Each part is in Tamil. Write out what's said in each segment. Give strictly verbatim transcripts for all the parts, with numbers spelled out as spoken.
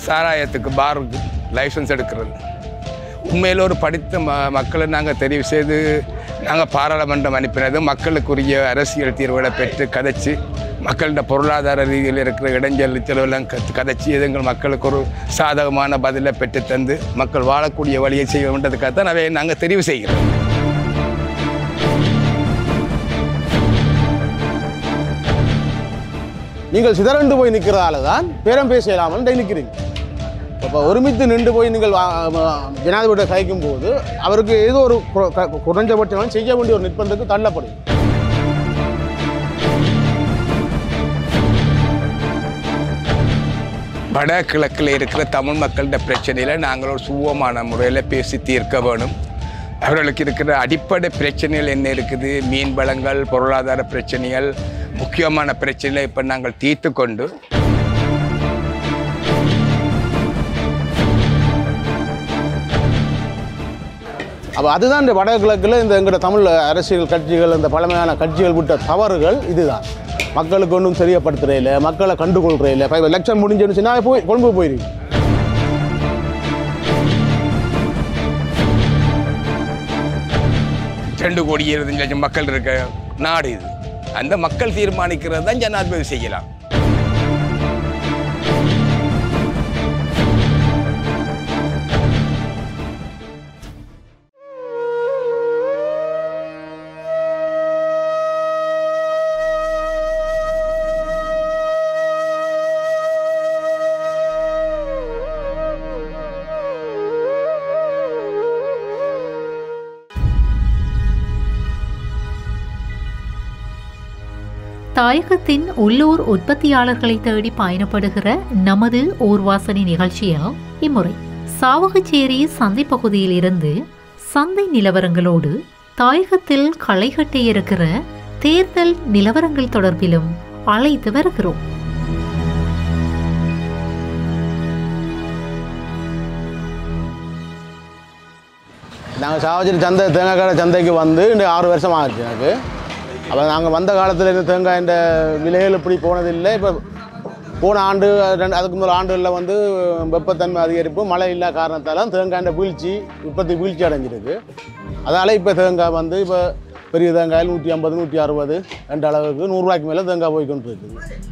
சாராயத்துக்கு பாருக்கு லைசன்ஸ் எடுக்கிறது. உண்மையில் ஒரு படித்த ம மக்களை நாங்கள் தெரிவு செய்து நாங்கள் பாராளுமன்றம் அனுப்பினது மக்களுக்குரிய அரசியல் தீர்வுகளை பெற்று கதைச்சி மக்கள்கிட்ட பொருளாதார ரீதியில் இருக்கிற இடைஞ்சல் செலவெல்லாம் கற்று கதைச்சி எங்கள் மக்களுக்கு ஒரு சாதகமான பதிலை பெற்று தந்து மக்கள் வாழக்கூடிய வழியை செய்ய வேண்டதுக்காகத்தான் அவை நாங்கள் தெரிவு செய்கிறோம். நீங்கள் சிதறண்டு போய் நிற்கிறதால தான் பேரம் பேச இல்லாமல் நிற்கிறீங்க. இப்போ ஒருமித்து நின்று போய் நீங்கள் ஜனாதிபதியை கழிக்கும் போது அவருக்கு ஏதோ ஒரு குறைஞ்சபட்சம் செய்ய வேண்டிய ஒரு நிர்பந்தத்துக்கு தள்ளப்படும். வடகிழக்கில் இருக்கிற தமிழ் மக்களிட பிரச்சனையில் நாங்கள் ஒரு சுவமான முறையில் பேசி தீர்க்க வேணும். அவர்களுக்கு இருக்கிற அடிப்படை பிரச்சனைகள் என்ன இருக்குது, மீன் வளங்கள், பொருளாதார பிரச்சனைகள், முக்கியமான பிரச்சனைகளை இப்போ நாங்கள் தீர்த்து கொண்டு அப்போ அதுதான் இந்த வடகிழக்கில் இந்த எங்களோட தமிழ் அரசியல் கட்சிகள், இந்த பழமையான கட்சிகள் விட்ட தவறுகள் இதுதான். மக்களுக்கு ஒன்றும் தெரியப்படுத்துறையில், மக்களை கண்டுகொள்றையில். இப்போ எலெக்ஷன் முடிஞ்சுன்னு சொன்னால் போய் கொழும்பு போயிருக்கு. ரெண்டு கோடி இருபத்தஞ்சு லட்சம் மக்கள் இருக்க நாடு இது. அந்த மக்கள் தீர்மானிக்கிறது தான் ஜனாதிபதி செய்யலாம். தாயகத்தின் உள்ளூர் உற்பத்தியாளர்களை தேடி பயணப்படுகிற நமது ஊர்வாசனை நிகழ்ச்சியில் இம்முறை சாவகச்சேரி சந்தை பகுதியில் இருந்து சந்தை நிலவரங்களோடு தாயகத்தில் களைகட்ட இருக்கிற தேர்தல் நிலவரங்கள் தொடர்பிலும் அழைத்து வருகிறோம். நாங்கள் சாவகச்சேரி சந்தை தேங்காய் கடை சந்தைக்கு வந்து இந்த ஆறு வருஷம் ஆகிடுச்சு எனக்கு. அப்போ நாங்கள் வந்த காலத்தில் இந்த தேங்காய் இந்த விலைகள் இப்படி போனதில்லை. இப்போ போன ஆண்டு ரெண்டு அதுக்கு முதல் ஆண்டுகளில் வந்து வெப்பத்தன்மை அதிகரிப்பு, மழை இல்லாத காரணத்தால் தேங்காய் வீழ்ச்சி உற்பத்தி வீழ்ச்சி அடைஞ்சிருக்கு. அதனால் இப்போ தேங்காய் வந்து இப்போ பெரிய தேங்காயில் நூற்றி ஐம்பது நூற்றி அறுபது ரெண்டு அளவுக்கு நூறுரூவாய்க்கு மேலே தேங்காய் போய் கொண்டு இருக்குது.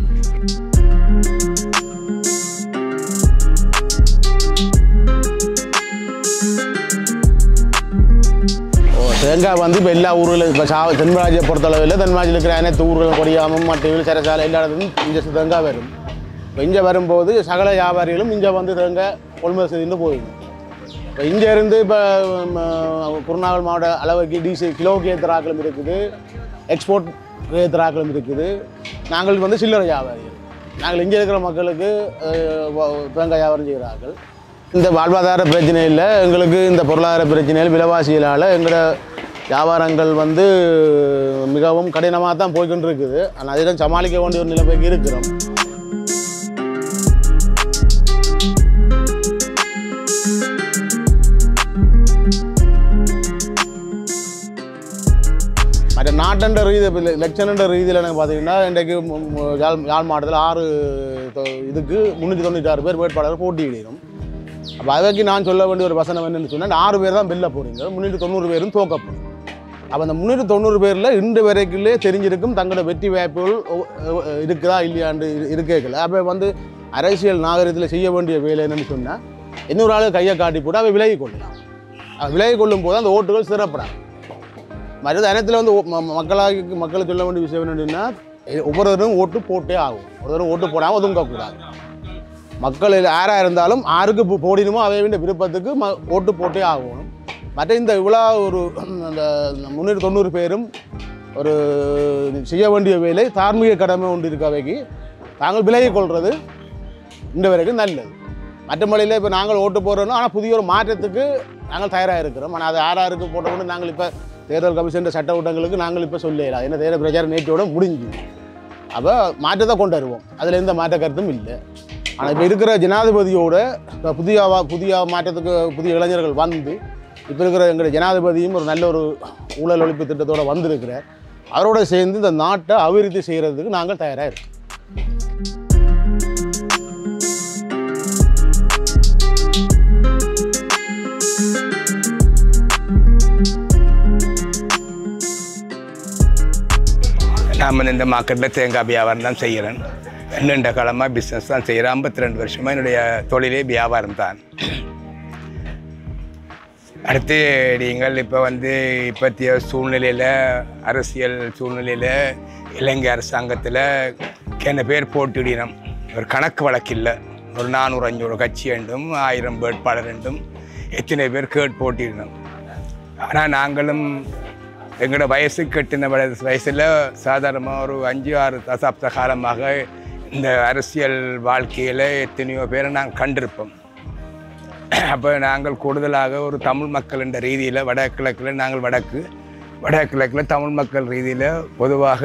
தேங்காய் வந்து இப்போ எல்லா ஊர்களும் இப்போ சா தென்மராஜியை பொறுத்தளவில் தென்மராஜில் இருக்கிற அனைத்து ஊர்களும் கொடியாமம் மட்டைகள் சிறசாலை எல்லா இடத்துலையும் இங்கே தேங்காய் வரும். இப்போ இங்கே வரும்போது சகல வியாபாரிகளும் இங்கே வந்து தேங்காய் கொள்முதல் செய்துட்டு போயிடும். இப்போ இங்கே இருந்து இப்போ குருநாகல் மாவட்ட அளவுக்கு டிசி கிலோவுக்கு ஏற்றுறாக்களும் இருக்குது, எக்ஸ்போர்ட் ஏற்றுறாக்களும் இருக்குது. நாங்கள் வந்து சில்லறை வியாபாரிகள். நாங்கள் இங்கே இருக்கிற மக்களுக்கு தேங்காய் வியாபாரம் செய்கிறார்கள். இந்த வாழ்வாதார பிரச்சனை இல்லை எங்களுக்கு. இந்த பொருளாதார பிரச்சனையில் விலைவாசிகளால் எங்களோட வியாபாரங்கள் வந்து மிகவும் கடினமாக தான் போய்கொண்டு இருக்குது. ஆனால் அதில் சமாளிக்க வேண்டிய ஒரு நிலைமைக்கு இருக்கிறோம். மற்ற நாட்டண்ட ரீதி லட்சணன்ற ரீதியில் எனக்கு பார்த்தீங்கன்னா இன்றைக்கு யாழ் யாழ் மாவட்டத்தில் ஆறு இதுக்கு முந்நூற்றி தொண்ணூற்றி ஆறு பேர் வேட்பாளர் போட்டியிடணும். அப்போ அதற்கு நான் சொல்ல வேண்டிய ஒரு வசனம் என்னென்னு சொன்னால், ஆறு பேர் தான் வெளில போகிறீங்க, முன்னூற்றி தொண்ணூறு பேரும் தோக்கப்படும். அப்போ அந்த முன்னூற்றி தொண்ணூறு பேரில் இன்று வரைக்குள்ளே தெரிஞ்சிருக்கும் தங்களோட வெற்றி வாய்ப்புகள் இருக்குதா இல்லையாண்டு இருக்கல. அப்போ வந்து அரசியல் நாகரிகத்தில் செய்ய வேண்டிய வேலை என்னென்னு சொன்னால், இன்னொரு ஆள் கையை காட்டி போட்டு அவை விலகி கொள்ளலாம். விலகி கொள்ளும் போது அந்த ஓட்டுகள் சிறப்படாது. மற்றது அனைத்தில் வந்து மக்களாக மக்களை சொல்ல வேண்டிய விஷயம் என்னென்னா, ஒவ்வொருவரும் ஓட்டு போட்டே ஆகும். ஒருவரும் ஓட்டு போடாமல் ஒதுங்கக்கூடாது. மக்கள் யாராக இருந்தாலும் யாருக்கு போடணுமோ அவை வேண்டிய விருப்பத்துக்கு ம ஓட்டு போட்டே ஆகணும். மற்ற இந்த விழா ஒரு அந்த முன்னூற்றி தொண்ணூறு பேரும் ஒரு செய்ய வேண்டிய வேலை தார்மீக கடமை ஒன்று இருக்கவைக்கு தாங்கள் விலகி கொள்வது இந்த வரைக்கும் நல்லது. மற்ற மொழியில் இப்போ நாங்கள் ஓட்டு போடுறோம், ஆனால் புதிய ஒரு மாற்றத்துக்கு நாங்கள் தயாராக இருக்கிறோம். ஆனால் அது யாராருக்கு போட்டோம்னு நாங்கள் இப்போ தேர்தல் கமிஷன் சட்ட ஊட்டங்களுக்கு நாங்கள் இப்போ சொல்லலாம். ஏன்னா தேர்தல் பிரச்சாரம் நேற்றோட முடிஞ்சு. அப்போ மாற்றத்தை கொண்டு வருவோம், அதில் எந்த மாற்ற கருத்தும் இல்லை. ஆனால் இப்போ இருக்கிற ஜனாதிபதியோட புதிய புதிய மாற்றத்துக்கு புதிய இளைஞர்கள் வந்து இப்போ இருக்கிற எங்களுடைய ஜனாதிபதியும் ஒரு நல்ல ஒரு ஊழல் ஒழிப்பு திட்டத்தோடு வந்திருக்கிறார். அவரோட சேர்ந்து இந்த நாட்டை அபிவிருத்தி செய்கிறதுக்கு நாங்கள் தயாராக இருக்கோம். நான் வந்து இந்த மார்க்கெட்டில் தேங்காய் வியாபாரம் தான் செய்கிறேன். நீண்ட காலமாக பிஸ்னஸ் தான் செய்கிறேன். ஐம்பத்தி ரெண்டு வருஷமாக என்னுடைய தொழிலே வியாபாரம் தான். அடுத்து நீங்கள் இப்போ வந்து இப்போத்திய சூழ்நிலையில், அரசியல் சூழ்நிலையில், இலங்கை அரசாங்கத்தில் என்ன பேர் போட்டியிடணும், ஒரு கணக்கு வழக்கில்லை. ஒரு நானூறு அஞ்சூறு கட்சி வேண்டும், ஆயிரம் வேட்பாளர் வேண்டும், எத்தனை பேர் கேட் போட்டியிடணும். ஆனால் நாங்களும் எங்களோட வயசு கட்டின வயசில் சாதாரணமாக ஒரு அஞ்சு ஆறு தசாப்த காலமாக இந்த அரசியல் வாழ்க்கையில் எத்தனையோ பேரை நாங்கள் கண்டிருப்போம். அப்போ நாங்கள் கூடுதலாக ஒரு தமிழ் மக்கள் என்ற ரீதியில் வடகிழக்கில் நாங்கள் வடக்கு வடகிழக்கில் தமிழ் மக்கள் ரீதியில் பொதுவாக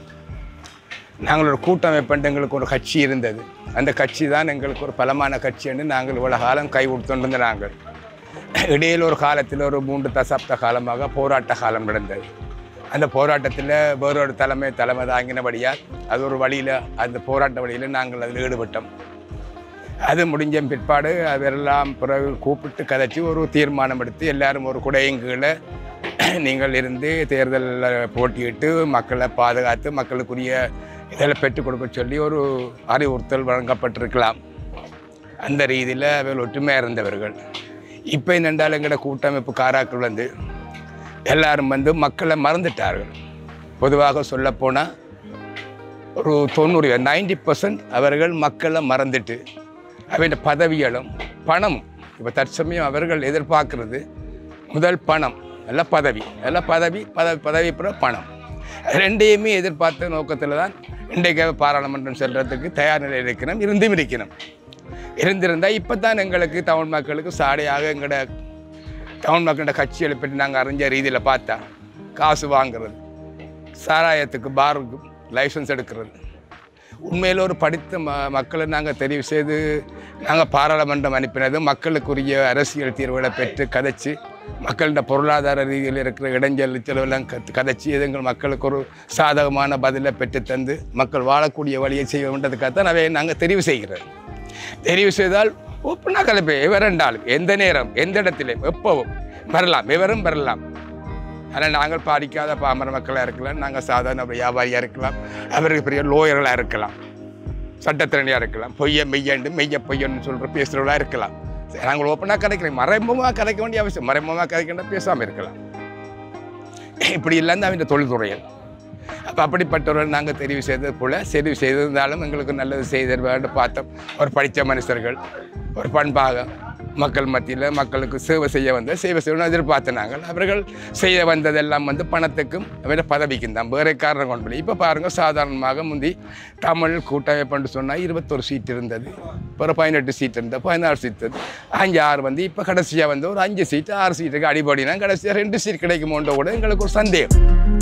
நாங்கள் ஒரு கூட்டமைப்பு, எங்களுக்கு ஒரு கட்சி இருந்தது. அந்த கட்சி தான் எங்களுக்கு ஒரு பலமான கட்சி என்று நாங்கள் இவ்வளோ காலம் கை கொடுத்துருந்த நாங்கள். இடையில் ஒரு காலத்தில் ஒரு மூன்று தசாப்த காலமாக போராட்ட காலம் நடந்தது. அந்த போராட்டத்தில் வேறொரு தலைமை தலைமை தாங்கினபடியால் அது ஒரு வழியில், அந்த போராட்ட வழியில் நாங்கள் அதில் ஈடுபட்டோம். அது முடிஞ்ச பிற்பாடு அதெல்லாம் பிறகு கூப்பிட்டு கதைச்சி ஒரு தீர்மானம் எடுத்து எல்லாரும் ஒரு குடையங்கீழே நீங்கள் இருந்து தேர்தலில் போட்டியிட்டு மக்களை பாதுகாத்து மக்களுக்குரிய இதெல்லாம் பெற்றுக் கொடுக்க சொல்லி ஒரு அறிவுறுத்தல் வழங்கப்பட்டிருக்கலாம். அந்த ரீதியில் அவர்கள் ஒற்றுமையாக இருந்தவர்கள். இப்போ என்னென்றால் எங்களோட கூட்டமைப்பு காராக்கள் வந்து எல்லாரும் வந்து மக்களை மறந்துட்டார்கள். பொதுவாக சொல்லப்போனால் ஒரு தொண்ணூறு நைன்டி பர்சன்ட் அவர்கள் மக்களை மறந்துட்டு அவன் பதவிகளும் பணமும், இப்போ தற்சமயம் அவர்கள் எதிர்பார்க்கறது முதல் பணம், எல்லாம் பதவி, எல்லாம் பதவி பதவி பதவி அப்புறம் பணம், ரெண்டையுமே எதிர்பார்த்த நோக்கத்தில் தான் இன்றைக்கு பாராளுமன்றம் செல்றதுக்கு தயார் நிலையில் இருக்கணும், இருந்தும் இருக்கணும். இருந்திருந்தால் இப்போ தான் எங்களுக்கு தமிழ் மக்களுக்கு சாடையாக எங்களோட தமிழ் மக்களோட கட்சிகளை பற்றி நாங்கள் அறிஞ்ச ரீதியில் பார்த்தா காசு வாங்குறது, சாராயத்துக்கு பாருக்கு லைசன்ஸ் எடுக்கிறது. உண்மையில் ஒரு படித்த ம மக்களை நாங்கள் தெரிவு செய்து நாங்கள் பாராளுமன்றம் அனுப்பினது மக்களுக்குரிய அரசியல் தீர்வுகளை பெற்று கதைச்சி மக்களோட பொருளாதார ரீதியில் இருக்கிற இடைஞ்சல் செலவெல்லாம் க கதைச்சி எங்கள் மக்களுக்கு ஒரு சாதகமான பதிலை பெற்று தந்து மக்கள் வாழக்கூடிய வழியை செய்ய வேண்டதுக்காகத்தான் அவை நாங்கள் தெரிவு செய்கிறோம். தெரிவு செய்தால் ஒப்புனா கலப்பை எவரெண்டாலும் எந்த நேரம் எந்த இடத்திலும் எப்பவும் வரலாம், எவரும் வரலாம். ஆனால் நாங்கள் பாதிக்காத பாமர மக்களாக இருக்கலாம், நாங்கள் சாதாரண வியாபாரியாக இருக்கலாம், அவருக்கு பெரிய லோயர்களாக இருக்கலாம், சட்டத்திறனியாக இருக்கலாம், பொய்ய மெய்யண்டு மெய்ய பொய்யன்னு சொல்கிற பேசுகிறவர்களாக இருக்கலாம். நாங்கள் ஓப்பனாக கதைக்கிறோம், மறைமுகமாக கதைக்க வேண்டிய அவசியம், மறைமுகமாக கதைக்கின்ற பேசாமல் இருக்கலாம். இப்படி இல்லைன்னு அவங்க தொழில்துறையில். அப்போ அப்படிப்பட்டவர்கள் நாங்கள் தெரிவு செய்தது போல் தெரிவு செய்திருந்தாலும் எங்களுக்கு நல்லது செய்து பார்த்தோம். ஒரு படித்த மனுஷர்கள் ஒரு பண்பாக மக்கள் மத்தியில் மக்களுக்கு சேவை செய்ய வந்த சேவை செய்யணும் எதிர்பார்த்து நாங்கள் அவர்கள் செய்ய வந்ததெல்லாம் வந்து பணத்துக்கும் வேறு பதவிக்கும் தான், வேறு காரணம் கொண்டு. இப்போ பாருங்கள், சாதாரணமாக முந்தி தமிழ் கூட்டமைப்புன்னு சொன்னால் இருபத்தொரு சீட் இருந்தது, ஒரு பதினெட்டு சீட் இருந்தது, பதினாறு சீட் இருந்தது, அஞ்சு ஆறு வந்து இப்போ கடைசியாக வந்து ஒரு அஞ்சு சீட்டு ஆறு சீட்டுக்கு அடிப்படைனா கடைசியாக ரெண்டு சீட் கிடைக்குமோன்ற கூட எங்களுக்கு ஒரு சந்தேகம்.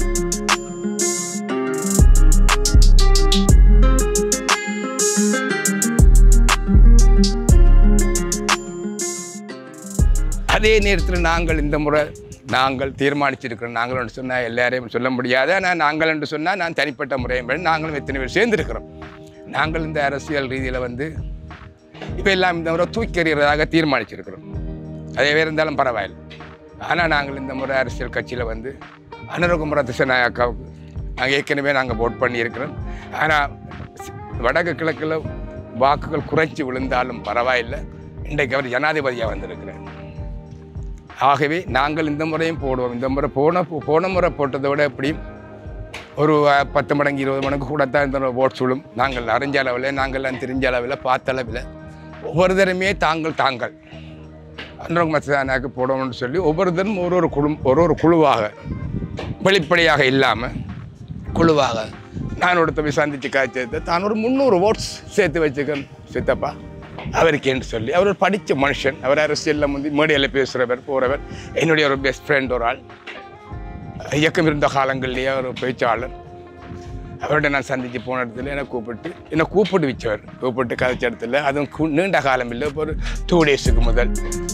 அதே நேரத்தில் நாங்கள் இந்த முறை நாங்கள் தீர்மானிச்சிருக்கிறோம். நாங்கள் என்று சொன்னால் எல்லாரையும் சொல்ல முடியாது, ஆனால் நாங்கள் என்று சொன்னால் நான் தனிப்பட்ட முறையும் நாங்களும் எத்தனை பேர் சேர்ந்துருக்கிறோம். நாங்கள் இந்த அரசியல் ரீதியில் வந்து இப்போ எல்லாம் இந்த முறை தூக்கி எறிகிறதாக தீர்மானிச்சிருக்கிறோம். அதே வேறு இருந்தாலும் பரவாயில்லை. ஆனால் நாங்கள் இந்த முறை அரசியல் கட்சியில் வந்து அனுரகுமார திசாநாயக்காவுக்கு நாங்கள் ஏற்கனவே நாங்கள் ஓட் பண்ணியிருக்கிறோம். ஆனால் வடக்கு கிழக்கில் வாக்குகள் குறைச்சி விழுந்தாலும் பரவாயில்லை, இன்றைக்கு அவர் ஜனாதிபதியாக வந்திருக்கிறார். ஆகவே நாங்கள் இந்த முறையும் போடுவோம். இந்த முறை போன போன முறை போட்டதை விட எப்படியும் ஒரு பத்து மடங்கு இருபது மடங்கு கூடத்தான் இந்த ஓட் சுழும். நாங்கள் அறிஞ்ச அளவில், நாங்கள்லாம் தெரிஞ்ச அளவில், பார்த்த அளவில் ஒவ்வொருத்தருமே தாங்கள் தாங்கள் அனுரகுமாரத்துக்கு போடணும்னு சொல்லி ஒவ்வொருத்தரும் ஒரு ஒரு குழு ஒரு ஒரு குழுவாக வெளிப்படையாக இல்லாமல் குழுவாக நான் ஒருத்தவை சந்தித்து காய்ச்சது தான் ஒரு முந்நூறு ஓட்ஸ் சேர்த்து வச்சுக்கேன் சித்தப்பா அவருக்கு என்று சொல்லி. அவர் ஒரு படித்த மனுஷன், அவர் அரசியலில் முந்தி மேடையில் பேசுகிறவர் போகிறவர், என்னுடைய ஒரு பெஸ்ட் ஃப்ரெண்ட், ஒரு ஆள், இயக்கம் இருந்த காலங்கள்லேயே ஒரு பேச்சாளர். அவர்கிட்ட நான் சந்தித்து போன இடத்துல என்னை கூப்பிட்டு என்னை கூப்பிட்டு வச்சவர், கூப்பிட்டு கதைச்ச இடத்துல அதுவும் நீண்ட காலம் இல்லை, இப்போ ஒரு டூ டேஸுக்கு முதல்.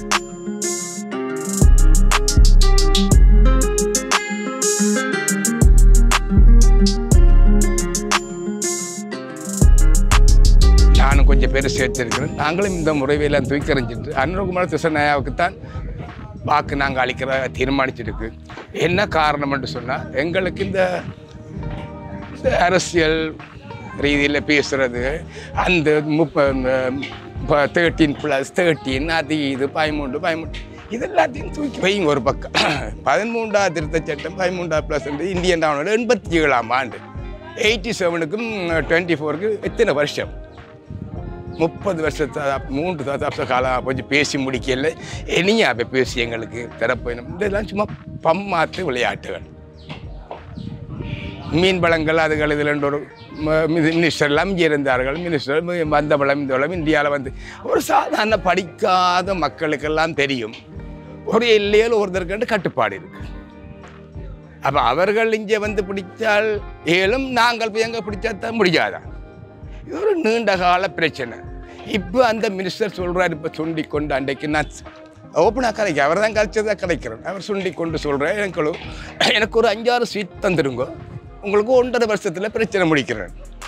நானும் கொஞ்சம் பேர் சேர்த்திருக்கிறேன். நாங்களும் இந்த முறைவையெல்லாம் தூக்கி எறிஞ்சிட்டு அனுரகுமார திசாநாயக்காவுக்குத்தான் வாக்கு நாங்கள் அளிக்கிற தீர்மானிச்சிருக்கு. என்ன காரணம் என்று சொன்னால், எங்களுக்கு இந்த அரசியல் ரீதியில் பேசுகிறது அந்த முப்ப தேர்ட்டீன் ப்ளஸ் தேர்ட்டீன் அது இது பதிமூன்று பதிமூன்று இது எல்லாத்தையும் தூக்கி வைங்க ஒரு பக்கம். பதிமூன்றாவது திருத்த சட்டம் பதிமூன்றாவது ப்ளஸ் வந்து இந்தியன் டவுனோட எண்பத்தி ஏழாம் ஆண்டு எயிட்டி செவனுக்கும் டுவெண்ட்டி ஃபோருக்கு எத்தனை வருஷம்? முப்பது வருஷத்தை மூன்று தசாப்த காலம் கொஞ்சம் பேசி முடிக்கல. இனியா அப்போ பேசி எங்களுக்கு தரப்போயிடும். இதெல்லாம் சும்மா பம்மாத்து விளையாட்டுகள். மீன் வளங்கள் அதுகள் இதில் ஒரு மினிஸ்டர்லாம் இங்கே இருந்தார்கள். மினிஸ்டர் வந்த வளம் இந்த வளம் இந்தியாவில் வந்து ஒரு சாதாரண படிக்காத மக்களுக்கெல்லாம் தெரியும் ஒரு எல்லையில் ஒருத்தருக்கு கட்டுப்பாடு இருக்கு. அப்போ அவர்கள் இங்கே வந்து பிடித்தால் ஏழும் நாங்கள் போய் எங்கே பிடிச்சா தான் முடியாதான். இது ஒரு நீண்ட கால பிரச்சனை. இப்போ அந்த மினிஸ்டர் சொல்கிறார், இப்போ சுண்டி கொண்டு அன்றைக்கு நான் ஓப்பனாக கதைக்க அவர் தான் கதைச்சதாக கதைக்கிறேன். அவர் சுண்டி கொண்டு சொல்கிறேன், எனக்கு எனக்கு ஒரு அஞ்சாறு சீட் தந்துருங்க, உங்களுக்கு ஒன்றரை வருஷத்தில் பிரச்சனை முடிக்கிறேன்.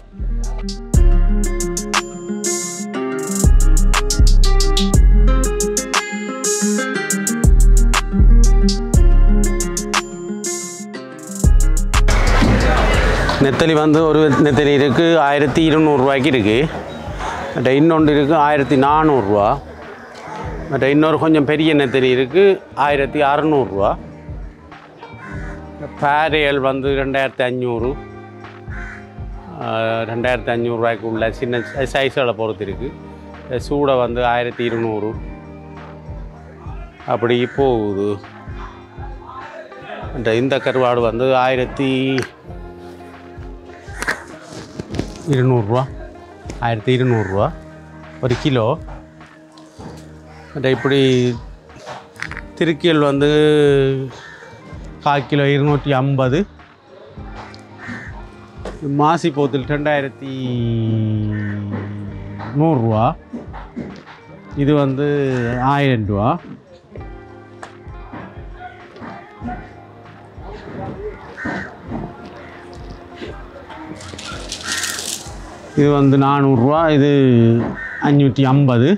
நெத்தலி வந்து ஒரு நெத்தலி இருக்குது ஆயிரத்தி இருநூறுவாய்க்கு இருக்குது. மற்ற இன்னொன்று இருக்குது ஆயிரத்தி நானூறுரூவா. மற்ற இன்னொரு கொஞ்சம் பெரிய நெத்தலி இருக்குது ஆயிரத்தி அறநூறுரூவா. பேரியல் வந்து ரெண்டாயிரத்தி அஞ்சூறு ரெண்டாயிரத்தி அஞ்சூறுரூவாய்க்கு உள்ள சின்ன சைஸ்களை பொறுத்து இருக்குது. சூடை வந்து ஆயிரத்தி இருநூறு அப்படி போகுது. இந்த கருவாடு வந்து ஆயிரத்தி இருநூறுரூவா ஆயிரத்தி இருநூறுரூவா ஒரு கிலோ. இப்படி திருக்கியல் வந்து கால் கிலோ இருநூற்றி ஐம்பது. மாசி போத்தில் ரெண்டாயிரத்தி நூறுரூவா. இது வந்து ஆயிரம் ரூபா. இது வந்து நானூறுரூவா. இது அஞ்சூற்றி ஐம்பது.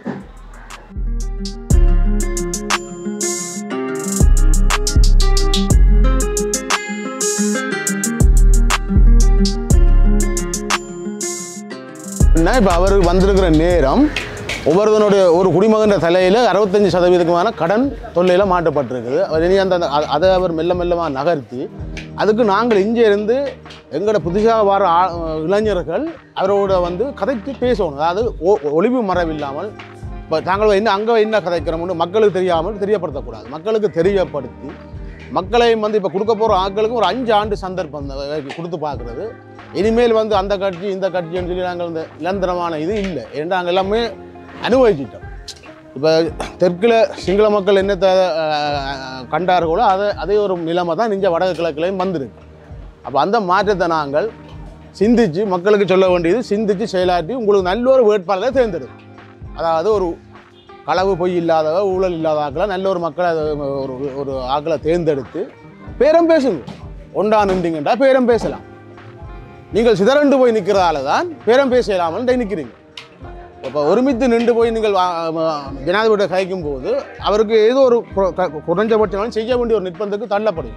இப்போ அவருக்கு வந்திருக்கிற நேரம் ஒவ்வொருவனுடைய ஒரு குடிமகன்ற தலையில் அறுபத்தஞ்சு சதவீதமான கடன் தொல்லையில் மாட்டப்பட்டிருக்குது. அவர் இனி அந்த அதை அவர் மெல்ல மெல்லமாக நகர்த்தி அதுக்கு நாங்கள் இங்கே இருந்து எங்களோட புதுசாக வர இளைஞர்கள் அவரோட வந்து கதைக்கு பேசணும். அதாவது ஒளிவு மறைவில்லாமல் இப்போ தாங்கள் என்ன அங்கே என்ன கதைக்கிறோம்னு மக்களுக்கு தெரியாமல் தெரியப்படுத்தக்கூடாது. மக்களுக்கு தெரியப்படுத்தி மக்களையும் வந்து இப்போ கொடுக்க போகிற ஆட்களுக்கும் ஒரு அஞ்சு ஆண்டு சந்தர்ப்பம் கொடுத்து பார்க்குறது. இனிமேல் வந்து அந்த கட்சி இந்த கட்சின்னு சொல்லி நாங்கள் இந்த நிரந்தரமான இது இல்லை. ஏன்னா நாங்கள் எல்லாமே அனுபவிச்சிட்டோம். இப்போ தெற்கில் சிங்கள மக்கள் என்னத்தை கண்டார்களோ அதை அதே ஒரு நிலைமை தான் இங்கே வடக்கு கிழக்குலையும் வந்திருக்கு. அப்போ அந்த மாற்றத்தை நாங்கள் சிந்தித்து மக்களுக்கு சொல்ல வேண்டியது சிந்தித்து செயலாற்றி உங்களுக்கு நல்ல ஒரு வேட்பாளரை தேர்ந்தெடுக்கும். அதாவது ஒரு களவு பொய் இல்லாதவ ஊழல் இல்லாத ஆக்களை நல்ல ஒரு மக்களை ஒரு ஒரு ஆக்களை தேர்ந்தெடுத்து பேரம் பேசுங்க. ஒன்றா நின்றீங்கன்றா பேரம் பேசலாம். நீங்கள் சிதறண்டு போய் நிற்கிறதால தான் பேரம் பேசலாமல் நிற்கிறீங்க. இப்போ ஒருமித்து நின்று போய் நீங்கள் ஜனாதிபதியை கழிக்கும் போது அவருக்கு ஏதோ ஒரு குறைஞ்சபட்சம் செய்ய வேண்டிய ஒரு நிர்பந்தத்துக்கு தள்ளப்படும்.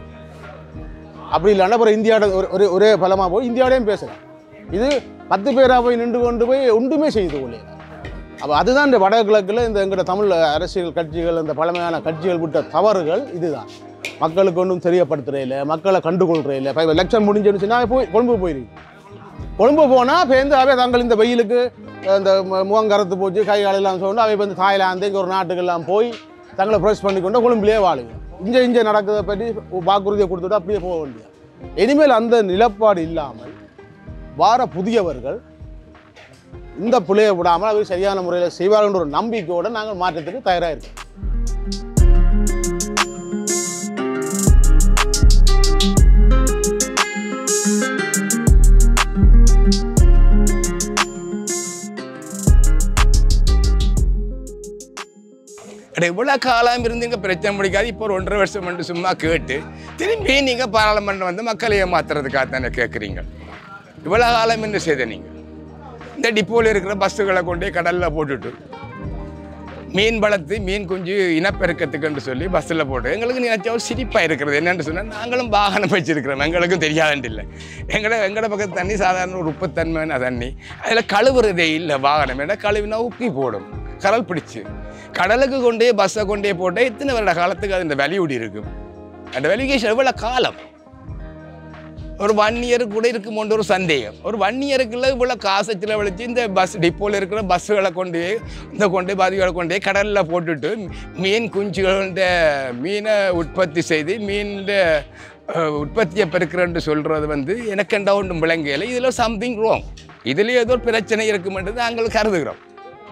அப்படி இல்லைன்னா அப்புறம் இந்தியாவோட ஒரு ஒரே பலமாக போய் இந்தியாவோடையும் பேசலாம். இது பத்து பேராக போய் நின்று கொண்டு போய் ஒன்றுமே செய்து கொள்ளையில. அப்போ அதுதான் இந்த வடகிழக்கில் இந்த எங்களோட தமிழ் அரசியல் கட்சிகள் இந்த பழமையான கட்சிகள் விட்ட தவறுகள் இதுதான். மக்களுக்கு ஒன்றும் தெரியப்படுத்துறையில் மக்களை கண்டுகொள்றையில் இப்போ எலெக்ஷன் முடிஞ்சிருச்சுன்னா போய் கொழும்பு போயிருக்கு. கொழும்பு போனால் பேருந்து அவை தாங்கள் இந்த வெயிலுக்கு இந்த முகங்கரத்து போச்சு கை காலெல்லாம் சொன்னால் அவை வந்து தாய்லாந்து இங்கே ஒரு நாட்டுக்கெல்லாம் போய் தங்களை ப்ரெஸ் பண்ணிக்கொண்டு கொழும்புலேயே வாழுங்க. இங்கே இங்கே நடக்கிறத பற்றி வாக்குறுதியை கொடுத்துட்டு அப்படியே போக வேண்டியது. இனிமேல் அந்த நிலப்பாடு இல்லாமல் வார புதியவர்கள் இந்த பிள்ளையை விடாமல் அவர் சரியான முறையில் செய்வார்ன்ற ஒரு நம்பிக்கையோடு நாங்கள் மாற்றத்துக்கு தயாராக இருக்கோம். இவ்வளோ காலம் இருந்து இங்கே பிரச்சனை முடிக்காது. இப்போ ஒரு ஒன்றரை வருஷம் மட்டும் சும்மா கேட்டு திரும்பி நீங்கள் பாராளுமன்றம் வந்து மக்களை ஏமாத்துறதுக்காக தானே கேட்குறீங்க. இவ்வளோ காலம் என்ன செய்த நீங்கள் இந்த டிப்போவில் இருக்கிற பஸ்ஸுகளை கொண்டே கடலில் போட்டுட்டு மீன் வளர்த்து மீன் குஞ்சு இனப்பெருக்கத்துக்குன்னு சொல்லி பஸ்ஸில் போட்டு எங்களுக்கு நினைச்சா ஒரு சிரிப்பாக இருக்கிறது என்னென்னு சொன்னால் நாங்களும் வாகனம் வச்சுருக்கிறோம் எங்களுக்கும் தெரியாதுன்னு இல்லை எங்களோட எங்களோட பக்கத்து தண்ணி சாதாரண ஒரு உப்புத்தன்மையான தண்ணி அதில் கழுவுறதே இல்லை வாகனம் ஏன்னா கழுவினா உப்பி போடும் கடல் பிடிச்சி கடலுக்கு கொண்டே பஸ்ஸை கொண்டே போட்டு எத்தனை வருட காலத்துக்கு அது இந்த வேல்யூடி இருக்கும் அந்த வேல்யூகேஷன் எவ்வளோ காலம் ஒரு ஒன் இயருக்கு கூட இருக்குமோன்ற ஒரு சந்தேகம் ஒரு ஒன் இயருக்குள்ள இவ்வளோ காசை செலவழித்து இந்த பஸ் டிப்போவில் இருக்கிற பஸ்ஸுகளை கொண்டு இந்த கொண்டு பாதிகளை கொண்டு கடலில் போட்டுட்டு மீன் குஞ்சுகள மீனை உற்பத்தி செய்து மீன் உற்பத்தியை பெருக்கிறேன்னு சொல்கிறது வந்து எனக்கு எந்த ஒன்றும் விளங்கலை இதில் சம்திங் ராங் இதுலேயே ஏதோ ஒரு பிரச்சனை இருக்குமென்றது நாங்கள் கருதுகிறோம்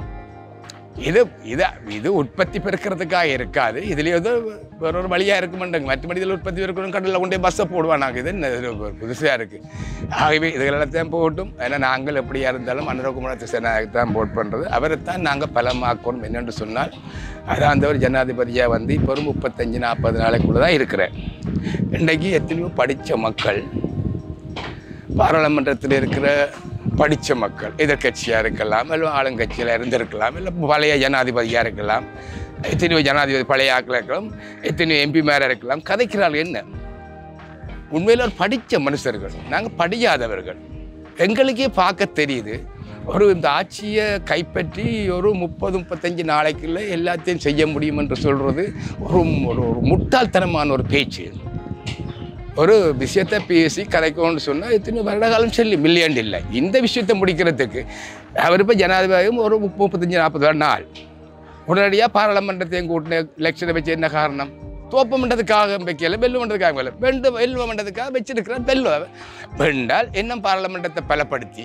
இது இது இது உற்பத்தி பெருக்கிறதுக்காக இருக்காது இதுலேயே ஏதோ வேற ஒரு வழியாக இருக்குமெண்டாங்க மற்றபடி இதில் உற்பத்தி பெருக்கணும் கடலில் கொண்டே பஸ்ஸை போடுவான் நாங்கள் இது புதுசாக இருக்குது ஆகவே இதுகளெல்லாம் போட்டும் ஏன்னா நாங்கள் எப்படியா இருந்தாலும் அனுரகுமார சேனாவுக்கு தான் போட் பண்ணுறது அவரை தான் நாங்கள் பலமாக்கணும் என்னென்று சொன்னால் அதான் அந்த ஒரு ஜனாதிபதியாக வந்து இப்போ ஒரு முப்பத்தஞ்சு நாற்பது நாளைக்குள்ளே தான் இருக்கிறேன் இன்றைக்கு எத்தனையோ படித்த மக்கள் பாராளுமன்றத்தில் இருக்கிற படித்த மக்கள் எதிர்கட்சியாக இருக்கலாம் இல்லை ஆளுங்கட்சியில் இருந்திருக்கலாம் இல்லை பழைய ஜனாதிபதியாக இருக்கலாம் எத்தனையோ ஜனாதிபதி பழைய ஆக்கள் இருக்கலாம் எத்தனையோ எம்பி மேலே இருக்கலாம் கதைக்கிறார்கள் என்ன உண்மையில் ஒரு படித்த மனுஷர்கள் நாங்கள் படியாதவர்கள் எங்களுக்கே பார்க்க தெரியுது ஒரு இந்த ஆட்சியை கைப்பற்றி ஒரு முப்பது முப்பத்தஞ்சு நாளைக்குள்ள எல்லாத்தையும் செய்ய முடியும் என்று சொல்கிறது ஒரு ஒரு முட்டாள்தனமான ஒரு பேச்சு ஒரு விஷயத்தை பேசி கதைக்கணும்னு சொன்னால் எத்தனை வருடகாலம் சொல்லி மில்லியன் இல்லை இந்த விஷயத்தை முடிக்கிறதுக்கு அவர் இப்போ ஜனாதிபதியும் ஒரு முப்பது முப்பத்தஞ்சு நாற்பது நாள் உடனடியாக பாராளுமன்றத்தையும் கூட்டின எலெக்ஷனை வச்சு என்ன காரணம் தோப்பம் பண்ணுறதுக்காக வைக்கல வெல்லும் பண்ணுறதுக்காக வைக்கல வெண்டு வெல்வம் பண்ணுறதுக்காக வச்சிருக்கிறார் வெல்லுவ வெண்டால் இன்னும் பாராளுமன்றத்தை பலப்படுத்தி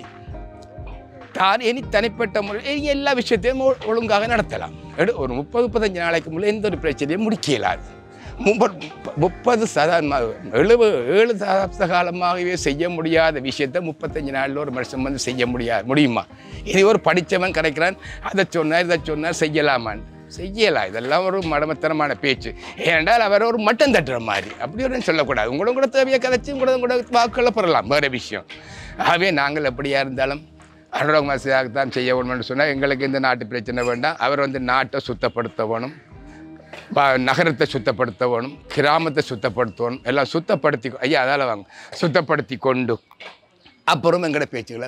தான் இனி தனிப்பட்ட முறை எல்லா விஷயத்தையும் ஒழுங்காக நடத்தலாம் ஒரு முப்பது முப்பத்தஞ்சு நாளைக்கு முன்னே எந்த ஒரு பிரச்சனையும் முடிக்கலாது முப்பது சதவீதம் எழுபது ஏழு சதவீத காலமாகவே செய்ய முடியாத விஷயத்தை முப்பத்தஞ்சு நாளில் ஒரு மனுஷன் வந்து செய்ய முடியாது முடியுமா இனி ஒரு படித்தவன் கிடைக்கிறான் அதை சொன்னார் இதை சொன்னார் செய்யலாமான்னு செய்யலாம் இதெல்லாம் ஒரு மடமத்தனமான பேச்சு ஏனென்றால் அவர் ஒரு மட்டம் தட்டுற மாதிரி அப்படி ஒரு சொல்லக்கூடாது உங்களும் கூட தேவையை கதைச்சி உங்களும் கூட வாக்குகளை பெறலாம் வேறு விஷயம் ஆகவே நாங்கள் எப்படியா இருந்தாலும் அனுரகுமார் தான் செய்ய வேணும்னு சொன்னால் எங்களுக்கு இந்த நாட்டு பிரச்சனை வேண்டாம் அவர் வந்து நாட்டை சுத்தப்படுத்த வேணும் நகரத்தை சுத்தப்படுத்த வேணும் கிராமத்தை சுத்தப்படுத்தணும் எல்லாம் சுத்தப்படுத்தி ஐயா அதால் வாங்க சுத்தப்படுத்தி கொண்டு அப்புறம் எங்களோட பேச்சுகளை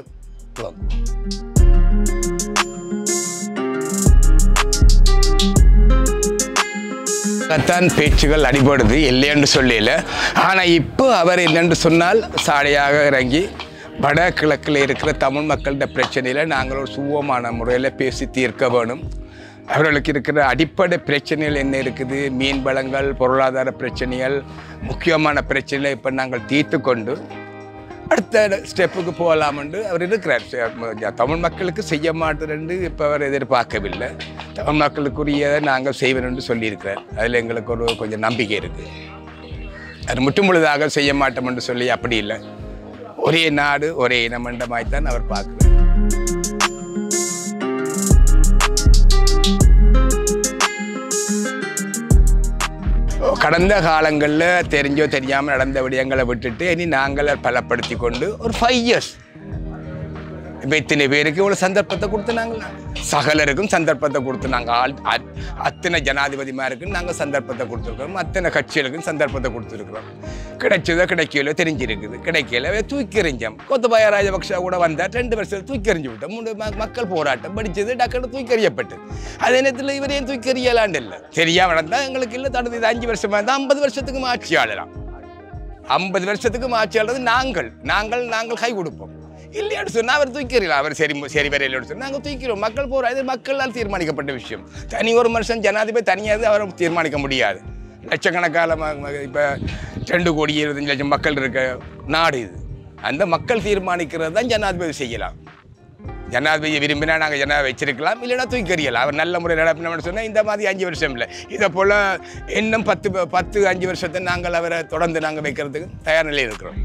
தான் பேச்சுகள் அடிபடுது இல்லைன்னு சொல்லல ஆனால் இப்போ அவர் என்னென்று சொன்னால் சாடையாக இறங்கி வடகிழக்கில் இருக்கிற தமிழ் மக்களோட பிரச்சனையில் நாங்கள் ஒரு சுவமான முறையில் பேசி தீர்க்க வேணும் அவர்களுக்கு இருக்கிற அடிப்படை பிரச்சனைகள் என்ன இருக்குது மீன் வளங்கள் பொருளாதார பிரச்சனைகள் முக்கியமான பிரச்சனைகளை இப்போ நாங்கள் தீர்த்து கொண்டு அடுத்த ஸ்டெப்புக்கு போகலாமென்று அவர் இருக்கிறார் தமிழ் மக்களுக்கு செய்ய மாட்டேன்னு இப்போ அவர் எதிர்பார்க்கவில்லை தமிழ் மக்களுக்குரியதை நாங்கள் செய்வோம் என்று சொல்லியிருக்கிறார் அதில் எங்களுக்கு ஒரு கொஞ்சம் நம்பிக்கை இருக்குது அது முற்று முழுதாக செய்ய மாட்டோம் என்று சொல்லி அப்படி இல்லை ஒரே நாடு ஒரே இனமண்டமாய்த்தான் அவர் பார்க்குறார் கடந்த காலங்களில் தெரிஞ்சோ தெரியாமல் நடந்த விடயங்களை விட்டுட்டு இனி நாங்கள் பலப்படுத்தி கொண்டு ஒரு ஃபைவ் இயர்ஸ் இப்போ இத்தனை பேருக்கு இவ்வளோ சந்தர்ப்பத்தை கொடுத்து நாங்கள் சகலருக்கும் சந்தர்ப்பத்தை கொடுத்து நாங்கள் ஆள் அத்தனை ஜனாதிபதிமாருக்கும் நாங்கள் சந்தர்ப்பத்தை கொடுத்துருக்குறோம் அத்தனை கட்சிகளுக்கும் சந்தர்ப்பத்தை கொடுத்துருக்குறோம் கிடைச்சதோ கிடைக்கலோ தெரிஞ்சிருக்குது கிடைக்கல தூக்கி எறிஞ்சோம் கோத்தபாய ராஜபக்ஷா கூட வந்தால் ரெண்டு வருஷத்தில் தூக்கி எறிஞ்சு விட்டோம் மூணு மக்கள் போராட்டம் படித்தது டக்குனு தூக்கி எறியப்பட்டது அதே நேரத்தில் இவரையும் தூக்கி எறியலாண்டு இல்லை தெரியாமல் நடந்தால் எங்களுக்கு இல்லை தடுத்து இது அஞ்சு வருஷமாக இருந்தால் ஐம்பது வருஷத்துக்கு ஆட்சி ஆளலாம் ஐம்பது வருஷத்துக்கு ஆட்சி ஆளுறது நாங்கள் நாங்கள் நாங்கள் கை கொடுப்போம் இல்லையான்னு சொன்னால் அவர் தூக்கிறீங்களா அவர் சரி சரி வரையிலன்னு சொன்னால் நாங்கள் தூக்கிறோம் மக்கள் போகிற இது மக்களால் தீர்மானிக்கப்பட்ட விஷயம் தனி ஒரு மனுஷன் ஜனாதிபதி தனியாக அவரை தீர்மானிக்க முடியாது லட்சக்கணக்கான இப்போ ரெண்டு கோடி இருபத்தஞ்சு லட்சம் மக்கள் இருக்க நாடு இது அந்த மக்கள் தீர்மானிக்கிறது தான் ஜனாதிபதி செய்யலாம் ஜனாதிபதியை விரும்பினா நாங்கள் ஜனாதிபதி வச்சிருக்கலாம் இல்லைன்னா தூக்கறியலாம் அவர் நல்ல முறை நடப்பினோம்னு சொன்னால் இந்த மாதிரி அஞ்சு வருஷம் இல்லை இதை போல் இன்னும் பத்து பத்து அஞ்சு வருஷத்தை நாங்கள் அவரை தொடர்ந்து நாங்கள் வைக்கிறதுக்கு தயார் நிலையில் இருக்கிறோம்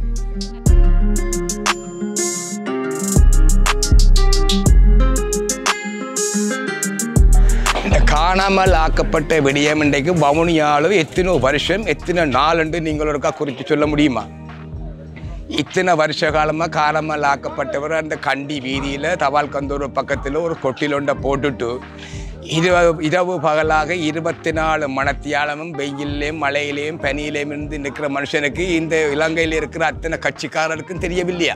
இந்த காணாமல் ஆக்கப்பட்ட விடயம் இன்றைக்கு வவுனியாவில் எத்தனை வருஷம் எத்தனை நாள் நீங்கள் ஒருக்கா குறித்து சொல்ல முடியுமா இத்தனை வருஷ காலமாக காணாமல் ஆக்கப்பட்டவர் அந்த கண்டி வீதியில் தபால் கந்தூர் பக்கத்தில் ஒரு கொட்டிலொண்டை போட்டுட்டு இரவு இரவு பகலாக இருபத்தி நாலு மணத்தியாலமும் வெயிலையும் மழையிலையும் பனியிலையும் இருந்து நிற்கிற மனுஷனுக்கு இந்த இலங்கையில் இருக்கிற அத்தனை கட்சிக்காரருக்கும் தெரியவில்லையா?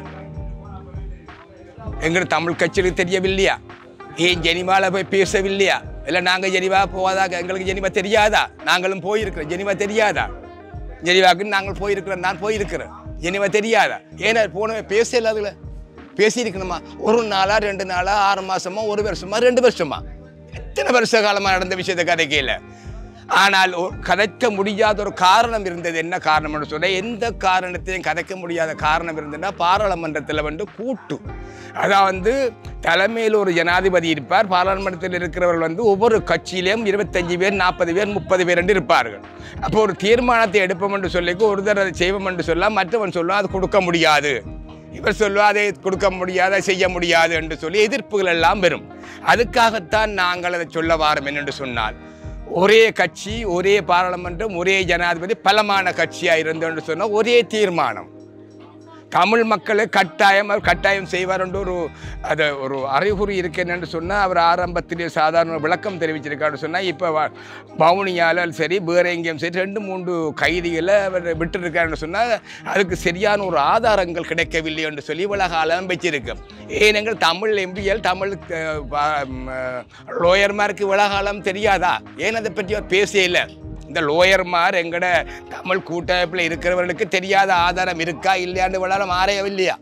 எங்கள் தமிழ் கட்சிகளுக்கு தெரியவில்லையா? ஏன் ஜெனிவாவில் போய் பேசவில்லையா? இல்லை நாங்கள் ஜெனிவா போகாதாக எங்களுக்கு ஜெனிவா தெரியாதா? நாங்களும் போயிருக்கிறோம். ஜெனிவா தெரியாதா? ஜெனிவாவுக்கு நாங்கள் போயிருக்கிறோம். நான் போயிருக்கிறேன். ஜெனிவா தெரியாதா? ஏன்னா போன பேசல அதில் பேசியிருக்கணுமா? ஒரு நாளா ரெண்டு நாளா ஆறு மாசமா ஒரு வருஷமா ரெண்டு வருஷமா எத்தனை வருஷ காலமாக நடந்த விஷயத்தை கதைக்கல. ஆனால் கதைக்க முடியாத ஒரு காரணம் இருந்தது. என்ன காரணம்னு சொன்ன, எந்த காரணத்தையும் கதைக்க முடியாத காரணம் இருந்ததுன்னா பாராளுமன்றத்தில் வந்து கூட்டு, அதான் வந்து தலைமையில் ஒரு ஜனாதிபதி இருப்பார். பாராளுமன்றத்தில் இருக்கிறவர்கள் வந்து ஒவ்வொரு கட்சியிலையும் இருபத்தஞ்சு பேர் நாற்பது பேர் முப்பது பேர் என்று இருப்பார்கள். அப்போ ஒரு தீர்மானத்தை எடுப்போம் என்று சொல்லி ஒருத்தர் அதை செய்வோம் என்று சொல்லலாம், மற்றவன் சொல்லுவான் அது கொடுக்க முடியாது, இவர் சொல்லுவா அதை கொடுக்க முடியாது செய்ய முடியாது என்று சொல்லி எதிர்ப்புகள் எல்லாம் வரும். அதுக்காகத்தான் நாங்கள் அதை சொல்ல வாரோம் என்று சொன்னால், ஒரே கட்சி ஒரே பாராளுமன்றம் ஒரே ஜனாதிபதி பலமான கட்சியாக இருந்தோன்னு சொன்னால் ஒரே தீர்மானம் தமிழ் மக்களை கட்டாயம் அவர் கட்டாயம் செய்வார் என்று ஒரு அது ஒரு அறிகுறி இருக்கேன்னு சொன்னால் அவர் ஆரம்பத்திலே சாதாரண விளக்கம் தெரிவிச்சிருக்காருன்னு சொன்னால் இப்போ பவுனியால் சரி வேறு எங்கேயும் சரி ரெண்டு மூன்று கைதிகளை அவர் விட்டுருக்காருன்னு சொன்னால் அதுக்கு சரியான ஒரு ஆதாரங்கள் கிடைக்கவில்லை என்று சொல்லி உலகாலம் வச்சிருக்கு. ஏனெங்கள் தமிழ் எம்பிஎல் தமிழ் லோயர்மாருக்கு உலகாலம் தெரியாதா? ஏன் அதை பற்றி அவர் பேசல? இந்த லோயர்மார் எங்கட தமிழ் கூட்டமைப்பில் இருக்கிறவர்களுக்கு தெரியாத ஆதாரம் இருக்கா இல்லையான்னு வளரம் ஆரையவில்லையா?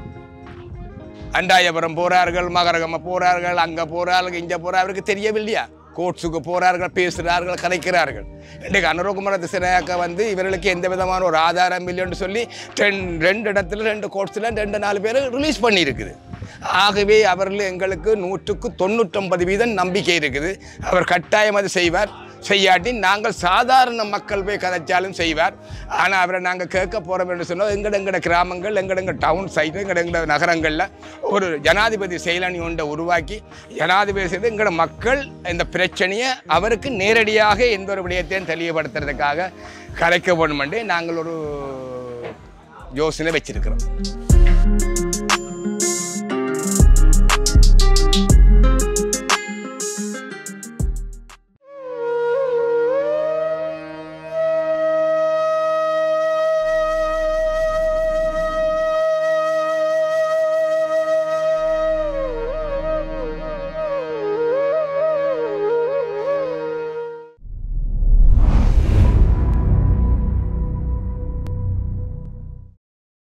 அண்டாயபுரம் போறார்கள், மகரகம போறார்கள், அங்கே போறார்கள், இங்கே போறார்கள், அவருக்கு தெரியவில்லையா? கோர்ட்ஸுக்கு போறார்கள், பேசுகிறார்கள், கதைக்கிறார்கள். இன்றைக்கு அனுரகுமார திசைநாயக்க வந்து இவர்களுக்கு எந்த விதமான ஒரு ஆதாரம் இல்லைன்னு சொல்லி ரெண்டு இடத்துல ரெண்டு கோர்ட்ஸில் ரெண்டு நாலு பேர் ரிலீஸ் பண்ணியிருக்குது. ஆகவே அவர்கள் எங்களுக்கு நூற்றுக்கு தொண்ணூற்றொன்பது வீதம் நம்பிக்கை இருக்குது. அவர் கட்டாயம் அது செய்வார். செய்யாட்டி நாங்கள் சாதாரண மக்கள் போய் கதைச்சாலும் செய்வார். ஆனால் அவரை நாங்கள் கேட்க போகிறோம் என்று சொன்னால் எங்கட எங்கட கிராமங்கள் எங்கட எங்கள் டவுன் சைடு எங்கட எங்கட நகரங்களில் ஒரு ஜனாதிபதி செயலணி ஒன்றை உருவாக்கி ஜனாதிபதி செய்து எங்கட மக்கள் இந்த பிரச்சனையை அவருக்கு நேரடியாக எந்த ஒரு விடயத்தையும் தெளிவுபடுத்துறதுக்காக கலைக்க வேணும் என்று நாங்கள் ஒரு யோசனை வச்சிருக்கிறோம்.